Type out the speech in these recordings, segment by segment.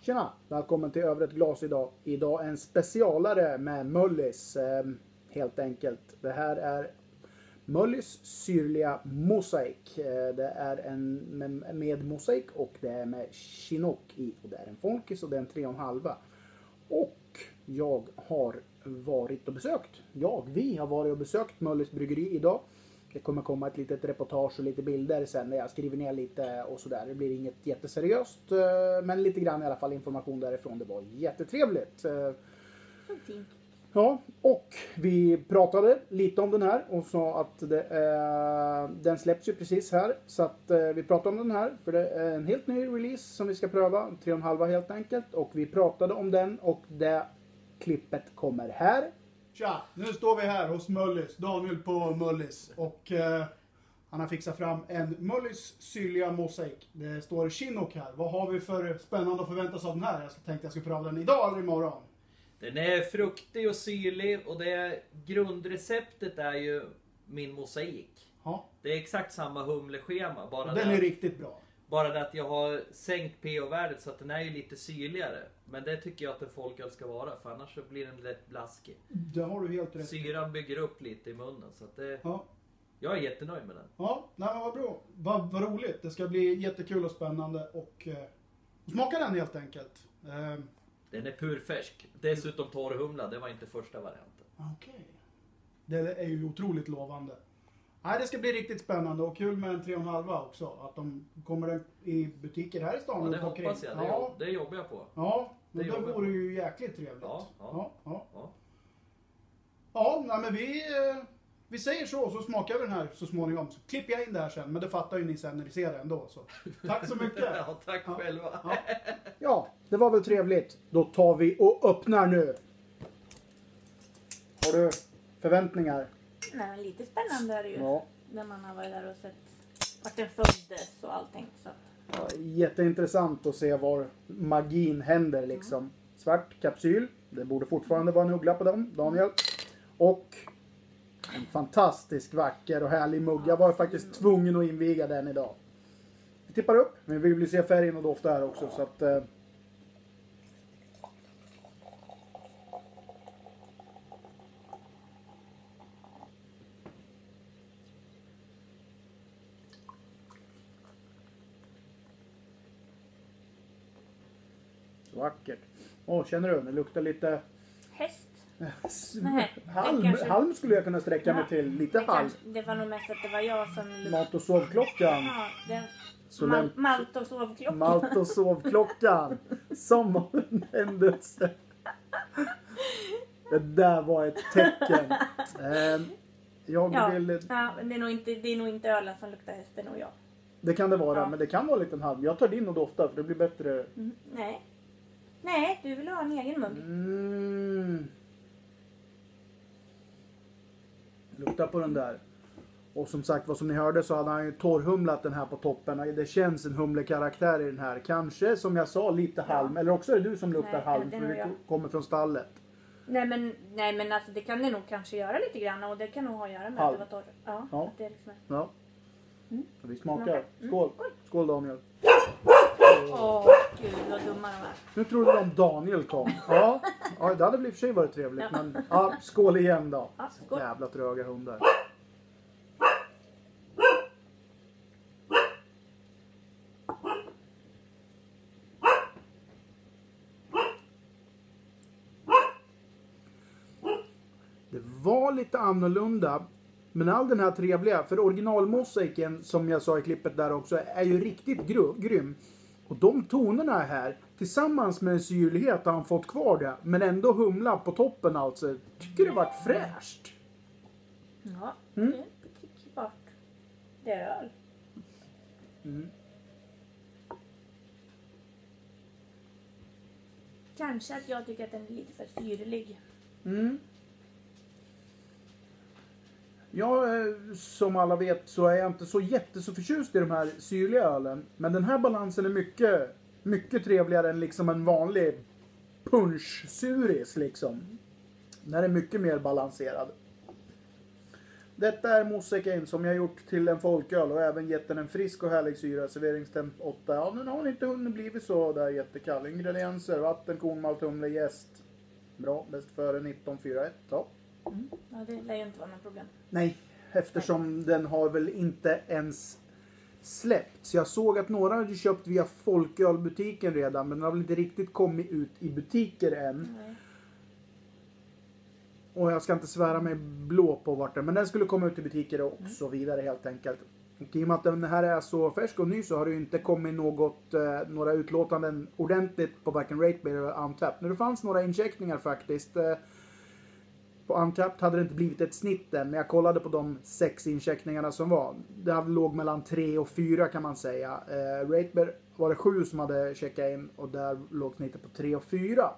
Tjena! Välkommen till Över ett glas idag. Idag en specialare med Mullis. Helt enkelt. Det här är Mullis syrliga mosaik. Det är en med mosaik och det är med chinook i. Och det är en folkis och det är en 3,5. Och jag har varit och besökt. Vi har varit och besökt Mullis bryggeri idag. Det kommer komma ett litet reportage och lite bilder sen när jag skriver ner lite och sådär. Det blir inget jätteseriöst, men lite grann i alla fall information därifrån. Det var jättetrevligt. Fint. Ja, och vi pratade lite om den här och sa att den släpps ju precis här. Så att vi pratade om den här för det är en helt ny release som vi ska pröva. 3,5 helt enkelt. Och vi pratade om den och det klippet kommer här. Tja, nu står vi här hos Mullis, Daniel på Mullis och han har fixat fram en Mullis syrliga mosaik. Det står chinook här. Vad har vi för spännande att förvänta oss av den här? Jag tänkte jag skulle pröva den idag eller imorgon. Den är fruktig och syrlig och grundreceptet är ju min mosaik. Ja. Det är exakt samma humleschema. Den är riktigt bra. Bara det att jag har sänkt pH-värdet så att den är ju lite syrligare. Men det tycker jag att en folköl ska vara, för annars så blir den lätt blaskig. Det har du helt rätt. Syran bygger upp lite i munnen. Så att ja. Jag är jättenöjd med den. Ja, nej, men vad bra. Vad roligt. Det ska bli jättekul och spännande. Och smaka den helt enkelt. Den är purfärsk. Dessutom torrhumla, det var inte första varianten. Okej. Det är ju otroligt lovande. Nej, det ska bli riktigt spännande och kul med en 3,5 också. Att de kommer i butiker här i stan. Ja, det hoppas jag. Det jobbar jag på. Ja, men det vore ju jäkligt trevligt. Ja, nej, men vi säger så smakar vi den här så småningom. Så klipper jag in det här sen, men det fattar ju ni sen när ni ser det ändå. Så. Tack så mycket. Ja, tack själva. Ja, det var väl trevligt. Då tar vi och öppnar nu. Har du förväntningar? Nej, lite spännande är det ju. Ja. När man har varit där och sett vart den föddes och allting. Så. Ja, jätteintressant att se var magin händer liksom. Svart kapsyl. Det borde fortfarande vara en uggla på dem, Daniel. Och en fantastisk vacker och härlig mugg. Jag var faktiskt tvungen att inviga den idag. Vi tippar upp. Men vi vill se färgen och dofta här också. Så att... vackert. Känner du? Det luktar lite... Häst? Halm skulle jag kunna sträcka mig till. Lite halm. Det var nog mest att det var jag som... Mat och sovklockan. Ja, malt och sovklockan. Malt och sovklockan. Som en händelse. Det där var ett tecken. Det är nog inte ölen som luktar häst, det är nog jag. Det kan det vara, men det kan vara en liten halm. Jag tar din och doftar för det blir bättre. Nej, du vill ha en egen mugg. Lukta på den där. Och som sagt, vad som ni hörde så hade han ju torrhumlat den här på toppen. Det känns en humlekaraktär i den här. Kanske, som jag sa, lite halm. Eller också är det du som luktar halm för det kommer från stallet. Nej men alltså det kan det nog kanske göra lite grann. Och det kan nog ha att göra med att det var torr. Ja. Att det liksom är... Ja. Vi smakar. Skål. Skål Daniel. Gud vad dumma de är. Nu trodde de Daniel kom. Ja, det hade väl i och för sig varit trevligt. Ja. Men skål igen då. Ja, skål. Jävla tröga hundar. Det var lite annorlunda. Men all den här trevliga, för originalmosaiken som jag sa i klippet där också är ju riktigt grym. Och de tonerna här tillsammans med en syrlighet har han fått kvar det. Men ändå humla på toppen alltså. Tycker det vart fräscht. Ja, det är bart. Det är öl. Kanske att jag tycker att den är lite för syrlig. Ja, som alla vet så är jag inte så förtjust i de här syrliga ölen. Men den här balansen är mycket, mycket trevligare än liksom en vanlig punschsuris liksom. Den här är mycket mer balanserad. Detta är Mosaic som jag gjort till en folköl och även gett den en frisk och härlig syra. Serveringstemp 8. Ja, den har inte hunnit blivit så där jättekall. Ingredienser: vatten, kornmalt, humle, jäst. Bra, bäst före 1941. Ja. Ja, det lär ju inte vara något problem. Nej, eftersom den har väl inte ens släppts. Jag såg att några hade köpt via folkölbutiken redan, men den har väl inte riktigt kommit ut i butiker än. Nej. Och jag ska inte svära mig blå på vart den, men den skulle komma ut i butiker och så vidare helt enkelt. Och i och med att den här är så färsk och ny så har det ju inte kommit några utlåtanden ordentligt på varken Ratebeer eller Untapped. När det fanns några incheckningar faktiskt. På Untapped hade det inte blivit ett snitt än, men jag kollade på de 6 incheckningarna som var. Det hade låg mellan 3 och 4 kan man säga. Ratebeer var det 7 som hade checkat in och där låg snittet på 3 och 4.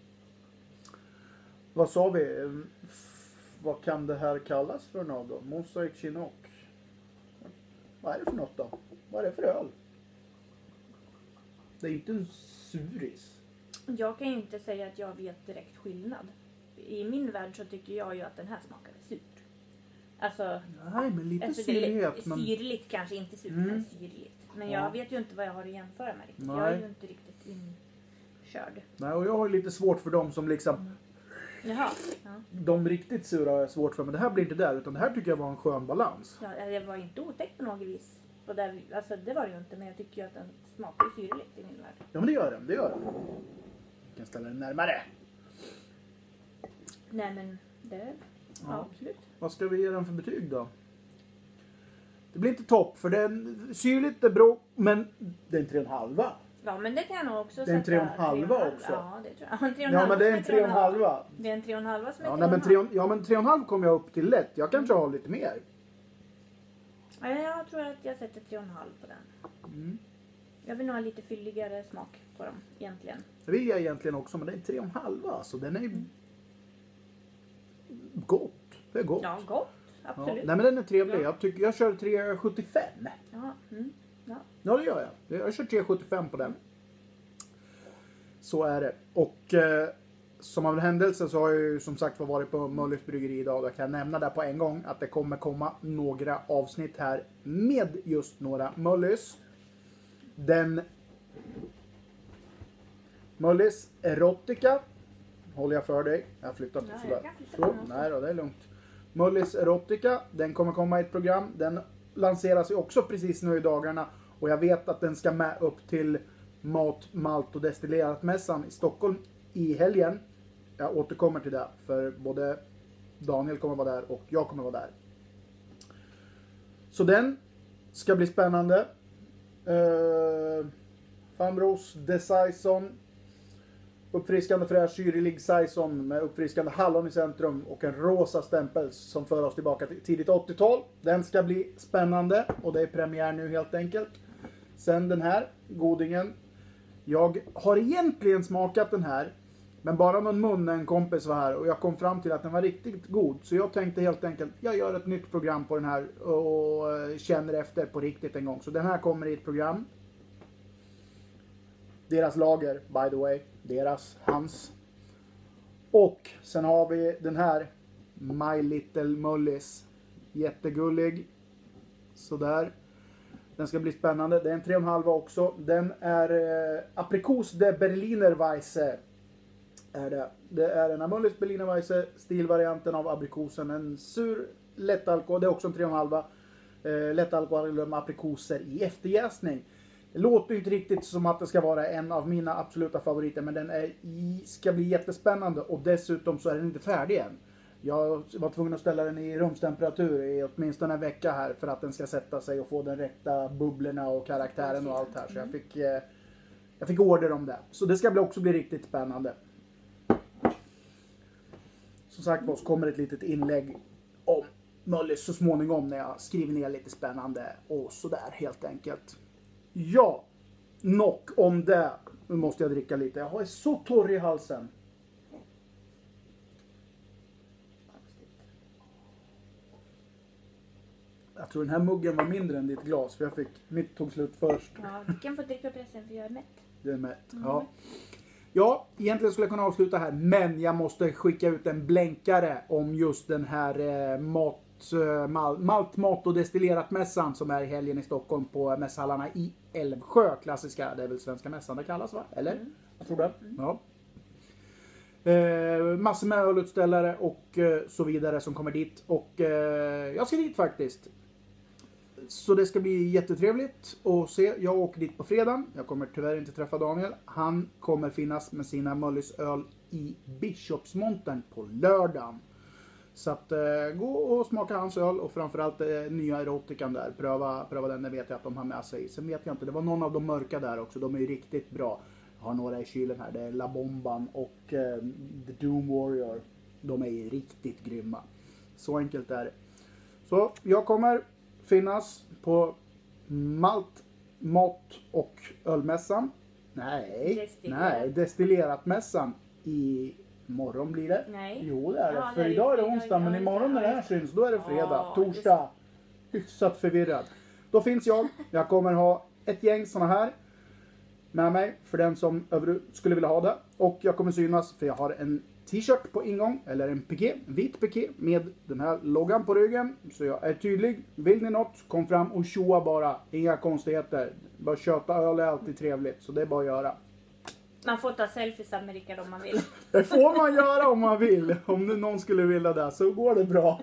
Vad sa vi? Vad kan det här kallas för något då? Mosaic Chinook. Vad är det för något då? Vad är det för öl? Det är inte en suris. Jag kan ju inte säga att jag vet direkt skillnad. I min värld så tycker jag ju att den här smakar surt. Alltså, Nej, men lite alltså syrlighet. men... Syrligt kanske, inte surt men syrligt. Men jag vet ju inte vad jag har att jämföra med riktigt. Nej. Jag är ju inte riktigt inkörd. Nej, och jag har lite svårt för dem som liksom... Jaha. Ja. De riktigt sura har jag svårt för, men det här blir inte där. Utan det här tycker jag var en skön balans. Ja, det var inte otäckt på något vis. Och där, alltså, det var det ju inte, men jag tycker ju att den smakar syrligt i min värld. Ja, men det gör den. Det gör den. Jag kan ställa den närmare. Nej men det, ja, absolut. Vad ska vi ge den för betyg då? Det blir inte topp, för den syrligt är bra, men det är en 3,5. Ja men det kan jag nog också Det är en sätta 3,5 också. Ja det tror jag. Ja, men det är en 3,5. Det är en 3,5 som är Ja, nej, men 3,5 kommer jag upp till lätt. Jag kanske har lite mer. Ja, jag tror att jag sätter 3,5 på den. Jag vill nog ha lite fylligare smak på dem egentligen. Det vill jag egentligen också, men det är en 3,5. Alltså den är gott. Det är gott. Ja, gott. Ja. Absolut. Nej, men den är trevlig. Ja. Jag kör 3,75. Ja, ja. Ja, det gör jag. Jag kör 3,75 på den. Så är det. Och som av en händelse så har jag ju som sagt varit på Möllers bryggeri idag. Då kan jag nämna där på en gång att det kommer komma några avsnitt här med just några Möllers. Den Möllers Erotica håller jag för dig. Jag har flyttat Ja, sådär. jag kan flytta Så, den också. nej då, det är lugnt. Möllers Erotica, den kommer komma i ett program. Den lanseras ju också precis nu i dagarna. Och jag vet att den ska med upp till Mat, Malt och Destillerat-mässan i Stockholm i helgen. Jag återkommer till det. För både Daniel kommer vara där och jag kommer vara där. Så den ska bli spännande. Farmbros de Saison. Uppfriskande fräsch syrlig saison med uppfriskande hallon i centrum och en rosa stämpel som för oss tillbaka till tidigt 80-tal. Den ska bli spännande och det är premiär nu helt enkelt. Sen den här godingen. Jag har egentligen smakat den här, men bara någon mun när en kompis var här och jag kom fram till att den var riktigt god. Så jag tänkte helt enkelt, jag gör ett nytt program på den här och känner efter på riktigt en gång. Så den här kommer i ett program. Deras lager, by the way. Hans. Och sen har vi den här My Little Mullis. Jättegullig. Sådär. Den ska bli spännande. Det är en 3,5 också. Den är Aprikos de Berliner Weisse. Är det. Det är en Mullis Berliner Weisse. Stilvarianten av aprikosen. En sur lättalkohol. Det är också en 3,5. Lättalkohol med aprikoser i efterjäsning. Det låter ju inte riktigt som att det ska vara en av mina absoluta favoriter, men den ska bli jättespännande och dessutom så är den inte färdig än. Jag var tvungen att ställa den i rumstemperatur i åtminstone en vecka här för att den ska sätta sig och få den rätta bubblorna och karaktären och allt här. Så jag fick order om det. Så det ska också bli riktigt spännande. Som sagt så kommer ett litet inlägg om Möllers så småningom när jag skriver ner lite spännande och sådär helt enkelt. Ja, nog om det. Nu måste jag dricka lite. Jag är så torr i halsen. Jag tror den här muggen var mindre än ditt glas. För mitt tog slut först. Ja, du kan få dricka upp resten för jag är mätt. Det är mätt. Ja. Ja, egentligen skulle jag kunna avsluta här, men jag måste skicka ut en blänkare om just den här malt, mat och destillerat mässan som är i helgen i Stockholm på mässhallarna i Älvsjö. Klassiska, det är väl svenska mässan det kallas, va? Eller? Jag tror det. Ja. Massor med ölutställare och så vidare som kommer dit. Och jag ska dit faktiskt. Så det ska bli jättetrevligt att se. Jag åker dit på fredagen. Jag kommer tyvärr inte träffa Daniel. Han kommer finnas med sina Mullis öl i Bishopsmontern på lördagen. Så att gå och smaka hans öl och framförallt nya erotikan där. Pröva den, det vet jag att de har med sig. Sen vet jag inte, det var någon av de mörka där också. De är ju riktigt bra. Jag har några i kylen här. Det är La Bomban och The Doom Warrior. De är ju riktigt grymma. Så enkelt är det. Så jag kommer finnas på malt, mat och ölmässan. Nej, destillerat mässan i morgon blir det. Nej. Jo, det är det. Ja, För idag är det onsdag, men imorgon när det här syns, då är det fredag. Torsdag. Hyfsat förvirrad. Då finns jag. Jag kommer ha ett gäng såna här med mig för den som skulle vilja ha det. Och jag kommer synas för jag har en t-shirt på ingång, eller en piké, vit piké med den här loggan på ryggen. Så jag är tydlig. Vill ni något, kom fram och tjoa bara. Inga konstigheter. Bara köta öl är alltid trevligt, så det är bara att göra. Man får ta selfies med Rickard om man vill. Det får man göra om man vill. Om nu någon skulle vilja det, så går det bra.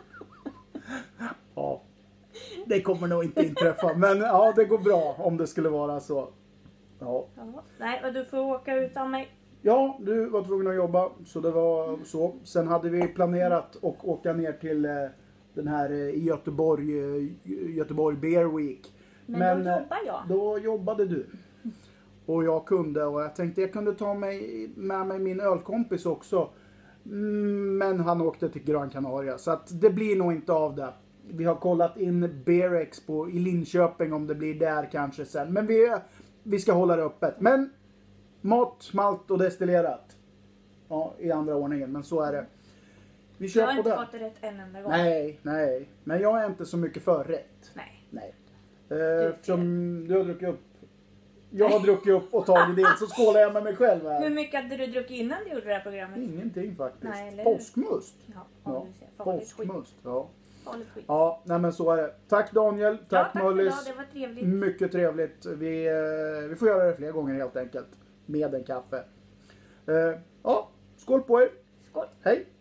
Ja, det kommer nog inte inträffa. Men ja, det går bra om det skulle vara så. Ja. Nej, och du får åka utan mig. Ja, du var tvungen att jobba, så det var så. Sen hade vi planerat att åka ner till den här i Göteborg Beer Week. Men då jobbar jag. Då jobbade du. Och jag kunde, och jag tänkte jag kunde ta med mig min ölkompis också. Men han åkte till Gran Canaria, så att det blir nog inte av det. Vi har kollat in Beer Expo i Linköping om det blir där kanske sen. Men vi ska hålla det öppet. Men mat, malt och destillerat. Ja, i andra ordningen, men så är det. Vi kör jag har på inte det. fått det rätt en enda gång. Nej. Men jag är inte så mycket för rätt. Nej. Eftersom du har druckit upp. Jag har druckit upp och tagit det, så skålar jag med mig själv här. Hur mycket hade du druckit innan du gjorde det här programmet? Ingenting faktiskt. Nej, eller hur? Påskmust. Ja, farligt skit. Påskmust. Ja. Farligt skit. Ja, nej men så är det. Tack Daniel, tack Tack Mullis. för idag, det var trevligt. Mycket trevligt. Vi får göra det fler gånger helt enkelt. Med en kaffe. Ja, skål på er. Skål. Hej.